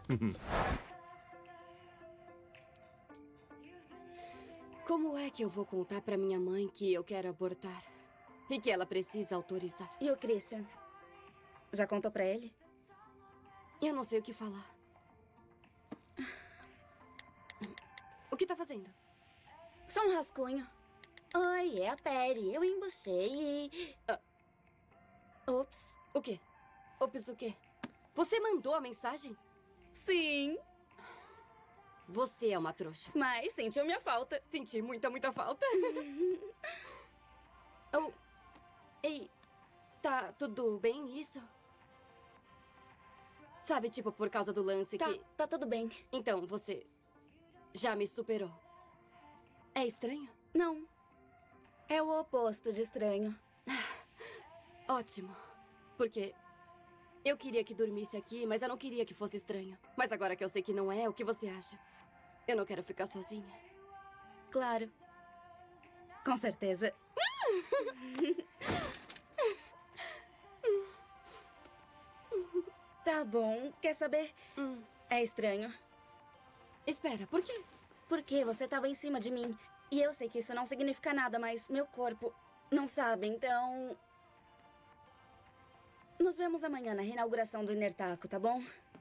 Como é que eu vou contar pra minha mãe que eu quero abortar? E que ela precisa autorizar? E o Christian? Já contou pra ele? Eu não sei o que falar. O que tá fazendo? Só um rascunho. Oi, é a Perry. Eu embuchei e... Ups. O quê? Ops, o quê? Você mandou a mensagem? Sim, Você é uma trouxa. mas sentiu minha falta. Senti muita falta. Oh, ei, tá tudo bem isso? Sabe, tipo, por causa do lance que... Tá tudo bem. Então, você já me superou. É estranho? Não. É o oposto de estranho. Ótimo. Porque eu queria que dormisse aqui, mas eu não queria que fosse estranho. Mas agora que eu sei que não é, o que você acha? Eu não quero ficar sozinha. Claro. Com certeza. Tá bom. Quer saber? É estranho. Espera, por quê? Porque você tava em cima de mim. E eu sei que isso não significa nada, mas meu corpo não sabe, então... Nos vemos amanhã na reinauguração do Inertaco, tá bom?